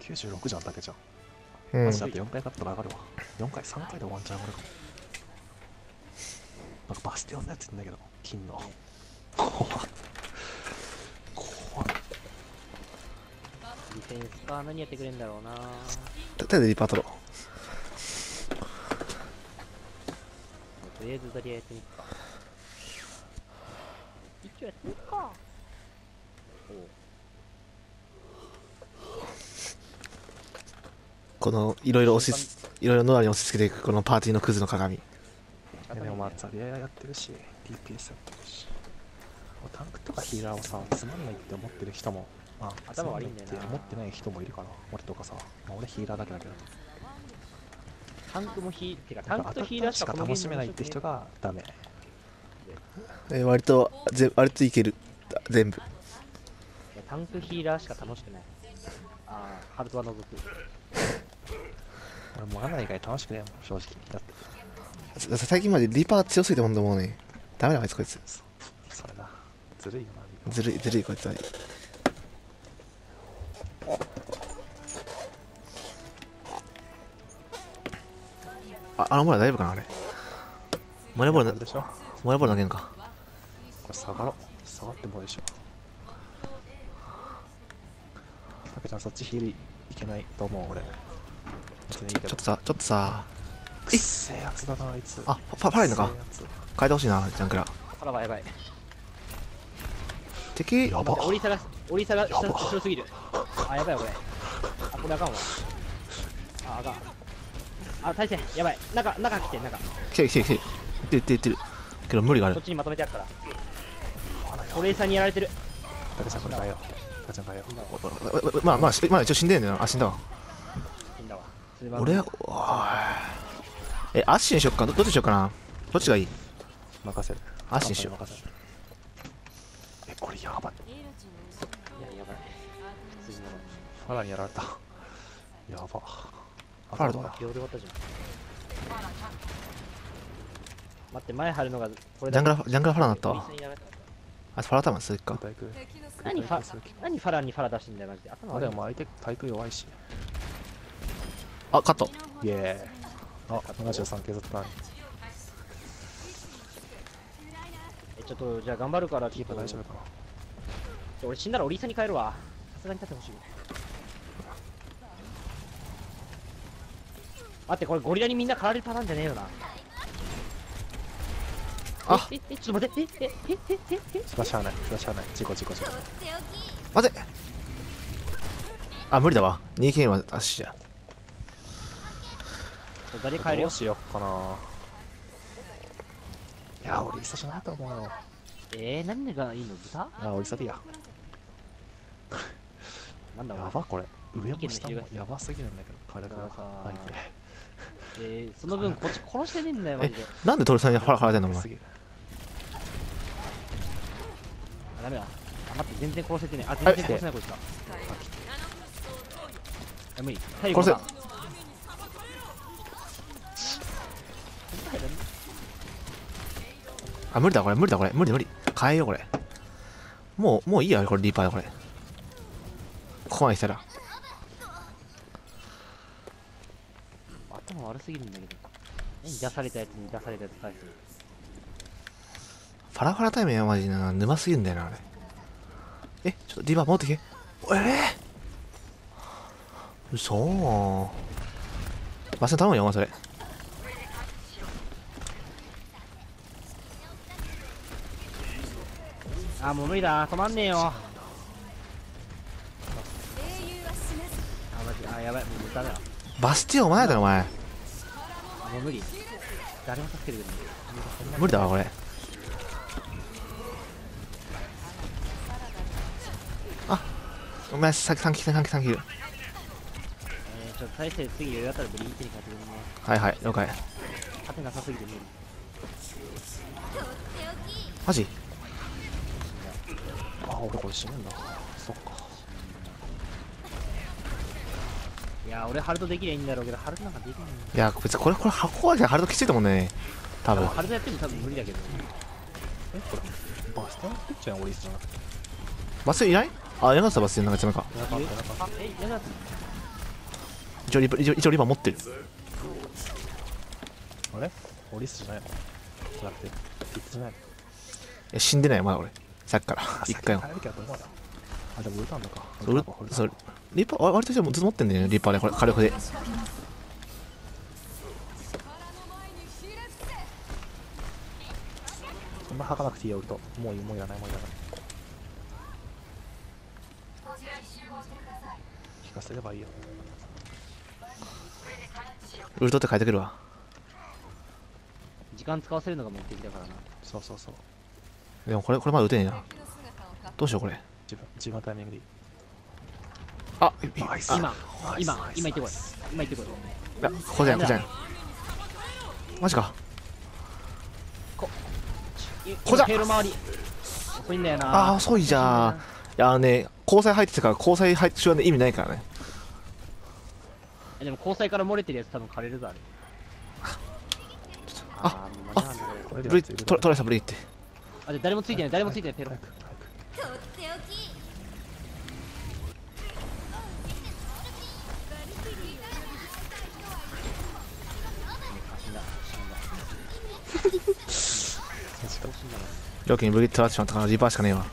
96じゃんだけじゃん。 うんマジだって4回勝ったら上がるわ。4回、3回でワンチャン上がるかも。なんかバスティオンのやついるんだけど、金の。怖っ。怖っ。 ディフェンスか何やってくれんだろうな。 とりあえずリパートロ。 とりあえずザリアやってみっか。一応やってみっか。 このいろいろノアに押し付けていくこのパーティーのクズの鏡。 でもまあザリアやってるし DPS やってるし、タンクとかヒーラーをさつまんないって思ってる人も、まあ頭悪いんだよなつまんないって思ってない人もいるから、俺とかさ、まあ、俺ヒーラーだけだけど、 タンクもてかタンクとヒーラーしか楽しめないって人がダメ。 割といける全部。 タンクヒーラーしか楽しくない。ああ、ハルトは除く。 俺もうアナ以外楽しくねえもん正直。だって最近までリパー強すぎてもんでもうね、ダメだあいつこいつ。 それな、ずるいよな。 ずるいこいつは。あのモラ大丈夫かなあれ。モレボールでしょ。 投げんか。 これ下がってもいいでしょ。たけちゃんそっちヒールいけないと思う俺。 ちょっとさくっせえやつだなあいつ。 あ、パラいんのか。変えてほしいな、ジャンクラ。 パラはやばい。 敵やば。 オリサが後ろすぎる。あ、やばいこれ。あ、これあかんわ。あ、あかん。あ、対戦やばい。中来て、中。 来てる。いってる。けど無理がある。 こっちにまとめてあるから。トレーサーにやられてる。 たけちゃんこれ変えよう。たけちゃん変えよう。 まあ一応死んでんだよな。あ、死んだわ。 死んだわ。 俺は、アッシュにしよっか。どっちしようかな。どっちがいい。 任せる。 アッシュにしよう。 これやばい。 いや、やばい。 ファラにやられた。やば。 ファラどうだ。 秒で終わったじゃん。待って、前張るのがこれジャングラファラになったわ。 オリサにやられた。 あ、ファラタマンするか。 何ファラにファラ出してんだよマジで。頭悪い。 あれも相手対空弱いし。 あ、カット。 イエーイ。あ、73削ったのに。 ちょっとじゃあ頑張るからキーパー大丈夫かな。 俺死んだらオリサに変えるわ。さすがに立ってほしい。待って、これゴリラにみんな狩られるパターンじゃねえよな。 あ、 ちょっと待って、 それはしゃあない。事故。 待て。あ、無理だわ。2件は足じゃ。 誰変えるよ。 どうしよっかな。いや、俺イサじゃないと思うよ。 何がいいの？豚？ あ、俺イサでいいや。 なんだやばこれ。上も下も意見の広がやばすぎるんだけど、体が。何これ。 その分こっち殺してねえんだよマジで。 なんでトルさんにファラてんのお前。 ダメだ。待って、全然殺せてねえ。全然殺せないこいつだ。無理。 殺せ。あ、無理だこれ。無理。変えようこれ。もういいやこれリーパーだこれ。ここまで来たら。 頭悪すぎるんだけど。出されたやつに出されたやつ返す。 ファラタイムやマジな沼すぎるんだよなあれ。ちょっとリーパー持ってけ。嘘。バス頼むよお前それ。 あ、もう無理だ。止まんねえよ。マジやばい。もうダメだ。 バスティオン前だろお前。 もう無理。誰も助けてくれない。 無理だわこれ。あ、お前3キル。 ちょっと大勢次余裕あったらブリーチに勝てるね。 はい了解。 勝てなさすぎて無理。 マジ。 あ、俺これ死ぬんだ。そっか。 いや、俺ハルトできりゃいいんだろうけど、ハルトなんかできない。 いや別にこれ箱はハルトきついと思うね多分。 ハルトやっても多分無理だけど。 これバスティオンってっちゃん俺イサじゃなくて。 バスいない。あ、やなさバスなんか詰めか。 やだって。 一応リバ持ってる。 あれオリスじゃないのじゃなくて、ピッツじゃないの。 いや死んでないよまだ俺。さっきから一回も。 あ、でもウルタンだか。 そうリッパー割とずっと持ってんだよねリッパーでこれ火力で。 そんな吐かなくていいよウルト。もういらない。聞かせればいいよ。 ウルトって書いてくるわ。 時間使わせるのが目的だからな。 そう。 でもこれまだ打てねえな。どうしようこれ。 自分のタイミングでいい。 あナイス。 今行ってこい。今行ってこい。 ここじゃないマジか。こじゃペール周り遅いんだよな。 ああ遅いじゃん。いやね交際入ってたから交際入ってしまう意味ないからね。 でも交際から漏れてるやつ多分枯れるぞあれ。 あもう間に合わんなこれブリトライしたブリってあ、で誰もついてないペロ。 早くとっておき。 料金ブリトライしまったからリバーしかねえわ。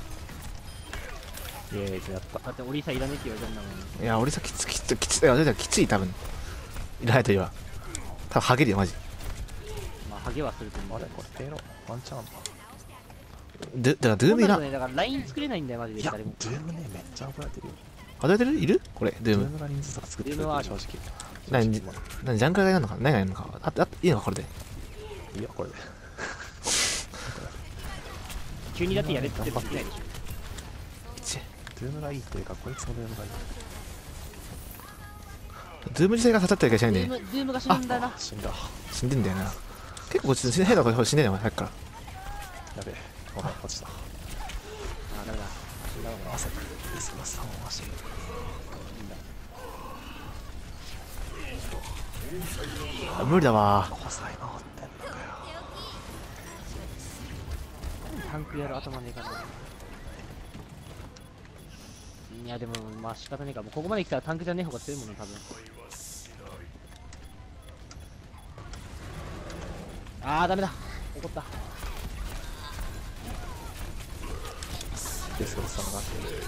イエーイってやった。 だってオリーサいらねえって言われたんだもん。 いや俺さきつい多分いらないと言わ多分ハゲるよマジ。 まあハゲはすると思う。 あれこれペロワンチャン。 だからドゥームいらん。 だからライン作れないんだよマジでいや、 誰も。 ドゥームね、めっちゃ怒られてるよ。 あどうやってるいるこれドゥーム。 ドゥームが人数とか作ってるドゥームはある正直。 何正直何ジャンクがいらんのか何がいるのかいいのかこれで。 いいよ、これで。 急にだってやれって言ってもできないでしょ。 ドゥームがいいっていうか、こいつもドゥームがいい。 ドゥーム自体が刺さってる気がしないんでドゥームが死んだな。 死んだ。 死んでんだよな。結構こっち変な声死んでんだよさっきから。 やべえ。ごめん、落ちた。 あ、ダメだ。死んだわ俺。 汗。リスマスさんを回してる。 無理だわ 5歳回ってんのかよ。 タンクやる頭ねえかな。いやでもまあ仕方ねえか。もうここまで来たらタンクじゃねえ方が強いもんな多分。あーダメだ。怒った。 リスマスさんが。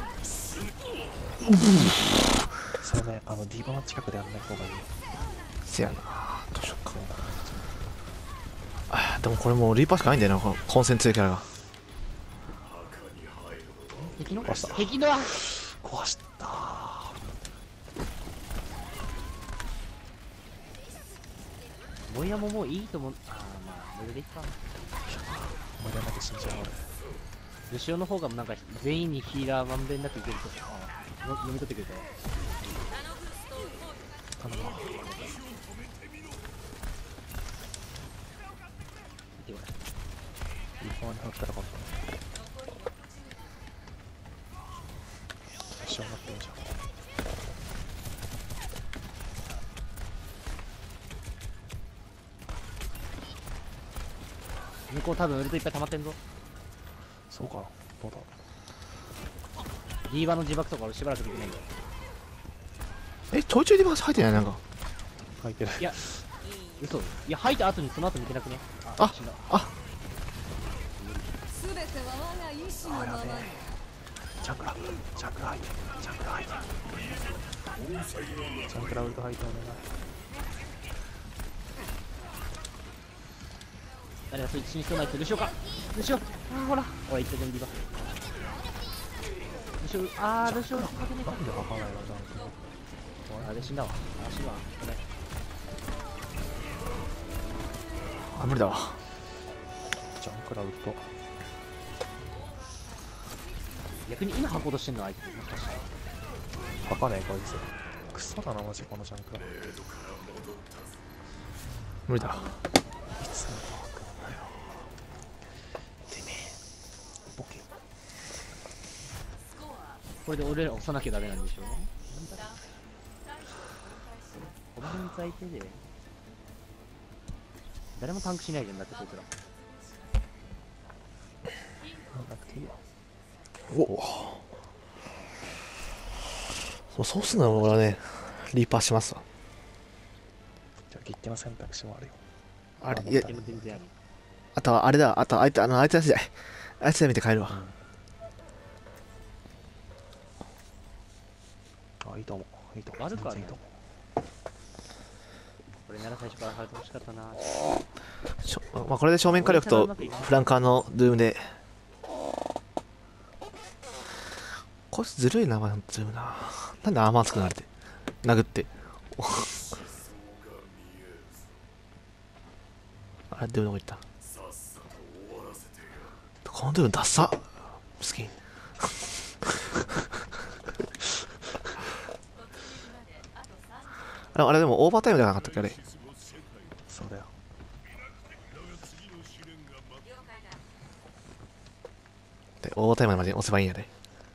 それね、ディーバの近くでやんない方がいい。 せやなどうしようか。あでもこれもうリーパーしかないんだよなこのコンセンツキャラが。 敵の壊した敵の壊したモイヤももういいと思う。あーまあこれでいいか。 盛り上がって死んじゃうルシオの方がなんか全員にヒーラーまんべんなくいけると読み取ってくれたよ。 俺。頼むわ。 見てこれ。 いい方に入ったら今度。一緒になってんじゃん。 向こう多分ウルトいっぱい溜まってんぞ。 そうかな。どうだ。 ディーバの自爆とか俺しばらくできないんだよ。 ちょいちょいリバー入ってないなんか。 書いてる。 いや嘘。いや吐いた後にその後見てなくね。 あ死んだ。 すべては我が意志のままに。 ジャンクラ入ってる。ジャンクラ入ってる。ジャンクラ入ってる。ジャンクラウルト入ってお願い。 誰がそいつ死にそうなやつ。ルシオか。ルシオ。あーほら。ほら言ってるディーバ。ルシオ。あールシオ。勝てねえか。 なんで吐かないのジャンクラ。 あれ死んだわ。あ死ぬわ。ごめん。 あ無理だわ。 ジャンクラウルト。 逆に今吐こうとしてんのあいつ。もしかして。 吐かねえこいつ。クソだなマジこのジャンクラ。い無理だ。 つも吐くんだよ。てめえ。ボケ。 これで俺ら押さなきゃダメなんでしょうね。この辺相手で誰もタンクしないじゃんだってこいつら。 なんなくていいよ。 おそうすんな俺はねリーパーしますわ。 じゃあ、切手の選択肢もあるよ。 あれ、いや、 でも全然ある。 あとはあれだ、あとあいつ、あいつらしい。あいつら見て帰るわ。 あ、いいと思う。いいと思う。 悪くはない全然いいと思これなら最初から貼ってほしかったな。 まあ、これで正面火力とフランカーのドゥームで。こいつずるいな、ドゥームな。なんでアーマーつくなれて。殴って。あれ、ドゥームどこ行った？このドゥームダッサ。好き。あれでもオーバータイムじゃなかったっけあれ。 う。そうだよ。 でオーバータイムまで押せばいいんやで。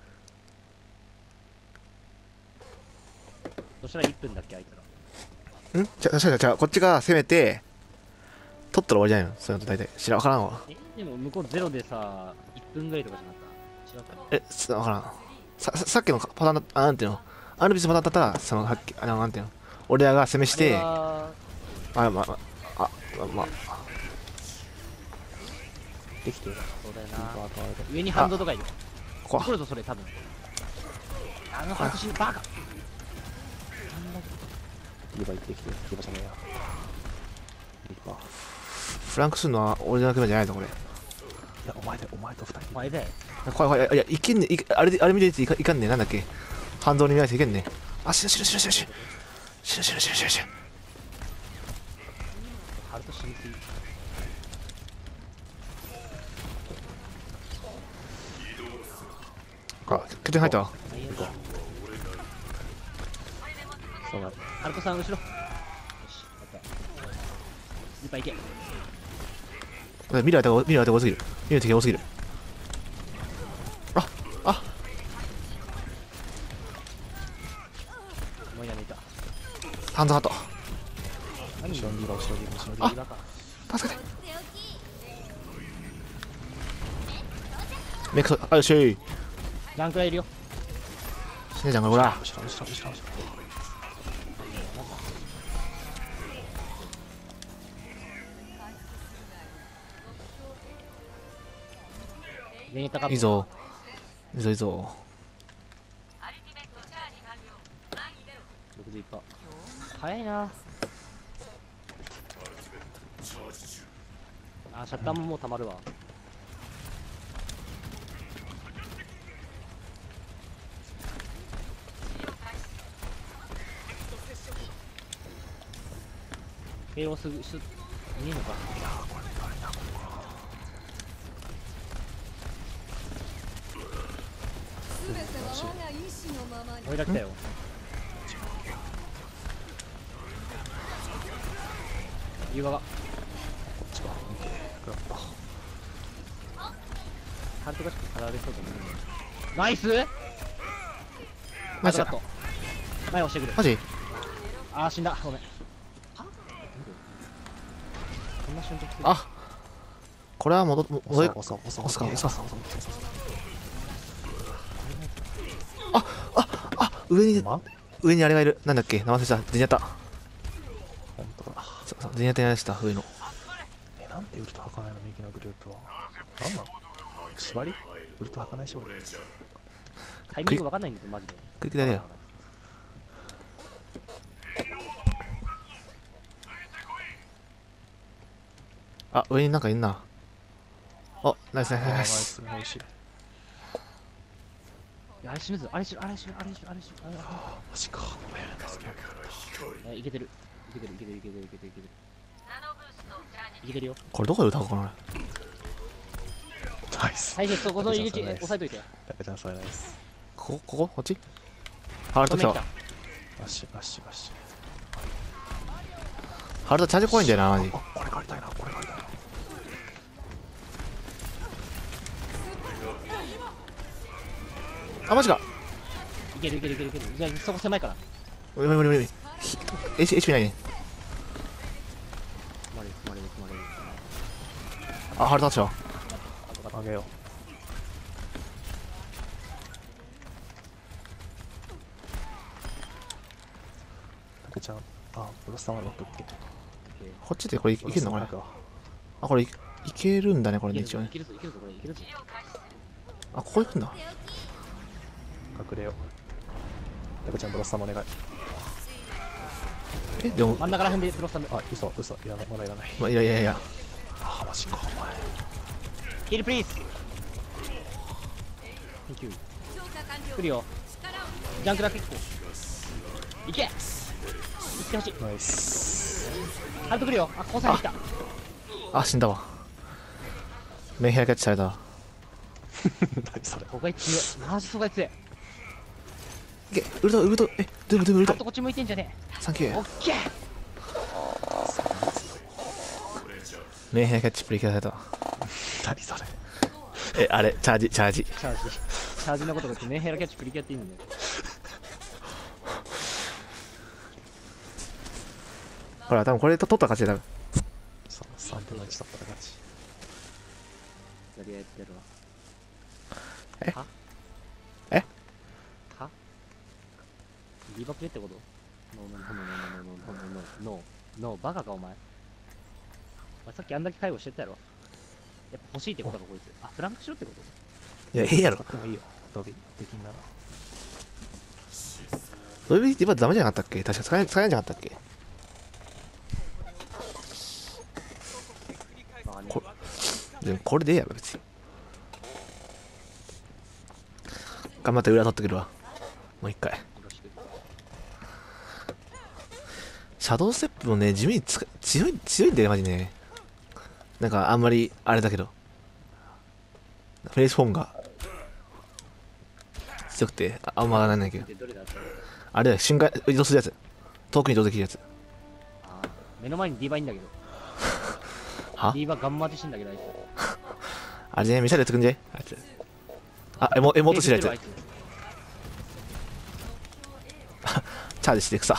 そしたら1分だっけ、あいつら。 じゃあこっちが攻めて取ったら終わりじゃないの。そういうの大体知らん、分からんわ。 でも向こうゼロでさ、1分ぐらいとかじゃなかった。違うか。 分からん。さっきのパターンだ、なんていうの、アンルビスパターンだったら、さっき、なんていうの、俺らが攻めしあれて、 はまあ、 できてる。 そうだよリーパな。 ーとあれで。 上にハンドとかいる。 こ来るぞ、それ多分。あのハートシーンバカ。 リーバー行ってきて。リーバーじゃねえや。リーバー。 フランクするのは俺じゃなくてじゃないぞ、これ。 いや、お前で、お前と二人。 お前だよ。 怖い、いや、いけんね、あれ見ていかんね、なんだっけ、反動に見られていけんね。あ、死ぬ。 ハルト死にすぎ。 あ、拠点入ったわ。 大変だ。 そうだ。 ハルトさん、後ろ。よし、いっぱい行け。 見る相手が多すぎる。見る敵が多すぎる。 もうやめた。 ハンドハット。 何後ろにリーバー、後ろにリーバー、後ろにリーバー。 リーバーか。 助けて。 とっておきメイクあよしい。 ランクラいるよ。 死ねじゃんこれ、ほら。 後ろ。 レニタカップ。 いいぞ。 61%。早いな。あ、シャッターももう溜まるわ。ケイロス、いいのか。 すべては我が意志のままに俺ら来たよ。優雅が。 こっちか。見て。グラッパー。 ハルトがしかかられそうと思う。ナイス。 マジカット。前押してくる。 マジあー死んだ。ごめん。こんな瞬間来てる。 あ、これは戻る。 押そう。 上にあれがいる。なんだっけ、名前忘れた。ゼニアタ。 本当だ。 そうゼニアタにあれした上の。 なんでウルト吐かないの右のグループは。なんなの縛りウルト吐かないし俺。 タイミングわかんないんだよ、マジで。 クリックだねよ。あ、上になんかいんな。お、ナイス。 ナイス。ナイス。 いや、あれ死ぬぞ。あれ死ぬ。 マジか。ごめん。助けいけてる。いけてるよ。 これどこで歌うかな。 ナイス。 最初そこの入り口ナイス押さえといて。 ダメじゃん、それナイス。 こっちハルト来たわ。 バッシュ。 ハルトチャージ怖いんだよな、マジ。 これ借りたいな。 あ、マジか。 いける。じゃあそこ狭いから。 無理。HP ないね。 止まれる。 あ、ハルト立つよ。 あげよクちゃん。あ、ブロッサマの時。 こっちでこれいけるのこれ。 ブロッサマあ、これいけるんだね、これね、 いけるぞ、 一応ね。 いけるぞ、いけるぞ、これいけるぞ。 あ、ここ行くんだ。 隠れよう。タクちゃんブロッサマお願い。 え、でも、 真ん中ら辺でプロスタム。 あ、嘘、嘘。いらない、まだいらない。 まあ、いやいやいや。 あ、マジか、お前。 ヒールプリーズ。Thank you。来るよ。ジャンクラ結構。いけ。行ってほしい。 ナイス。 ハルト来るよ。あ、交際できた。 あ、死んだわ。メンヘラキャッチされたわ。 何それ。 ここが強い。マジそこが強い。 いけ、ウルト、ウルト、え、ドゥーム、ドゥーム、ウルトハルト。こっち向いてんじゃねえ。 サンキュー。 オッケー。 メンヘラキャッチプリキュアされたわ。 何それ。 え、あれ、チャージ、チャージ。 チャージ。チャージのことが言ってメンヘラキャッチプリキュアって言うんだよ。 ほら、多分これと取ったら勝ちだ、多分。 そう、3分の1だったら勝ち。 やりやってるわ。 えはえはリバプレってことノーノーノーノーノーノーノーノーノーノーバカかお前。お前さっきあんだけ介護してたやろ。やっぱ欲しいってことかこいつ。あ、フランクしろってこといや、ええやろ。 でもいいよ。ドビ、できんなら。 ドイビー今ダメじゃなかったっけ？確か使えんじゃなかったっけ？ あ、ね、 こでもこれでええやろ、別に。頑張って裏取ってくるわ。もう一回。 よろしく。 シャドウステップもね、地味に強いんだよね、マジね。なんかあんまり、あれだけど。フェイスフォームが強くて、あんまなんないけど。 でどれだったのあれだよ、瞬間移動するやつ。遠くに移動できるやつ。 あー目の前にディーバいんだけど。 はディーバガンマ自身だけどあいつ。 あれね、ミサイルやってくんじあいつ。あ、エモートしてるやあいつ。チャージしていくさ。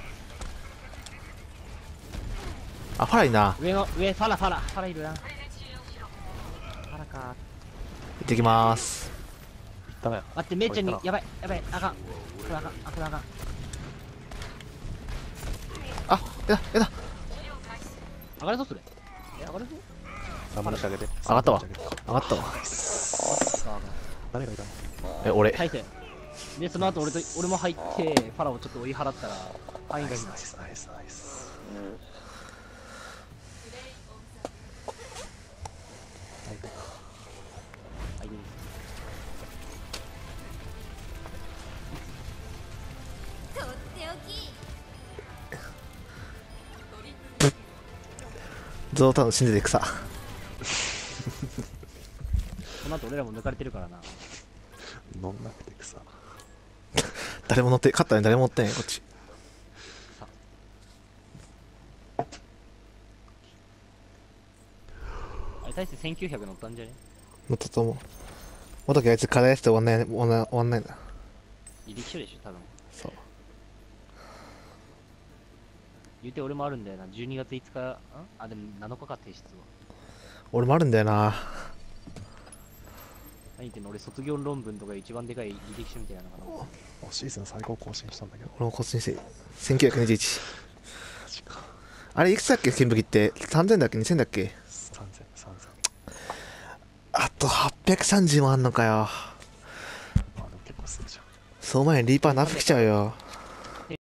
あ、ファラいいな。 上の、上、ファラいるな。ファラか。 行ってきまーす。 ダメや。 待って、めいちゃんにこ、いやばい、やばい、あかん。これあかん、あ、これあかん。 あ、やだ。 上がるぞ、それ。え、上がるぞ頑張ってあげて。 上がったわ上げて上がったわ。 さあ、 誰がいたの？ え、俺。 大勢。で、その後俺も入って、ファラをちょっと追い払ったら、範囲がいいなナイ。ス、ナイス、ナイス。 はいとっておきゾウタウン死んでていくさ。 その後俺らも抜かれてるからな。 乗んなくて草。 誰も乗って、勝ったのに誰も乗ってないこっち。 あれ、大して1900乗ったんじゃね乗ったと思う。もときあいつ課題やって終わんない、終わんないんだ。 履歴書でしょ、多分。 そう。 言うて俺もあるんだよな。12月5日、あ、でも7日か提出は。 俺もあるんだよな。 何言ってんの俺卒業論文とか一番でかい履歴書みたいなのかな。 もうシーズン最高更新したんだけど。 俺もこっちにせ、1921。 マジか。 あれいくつだっけ剣武器って。3000だっけ ?2000 だっけ？ 3000、3000。 あと830もあんのかよ。 あ、でも結構するじゃん。 その前にリーパーナフ来ちゃうよ。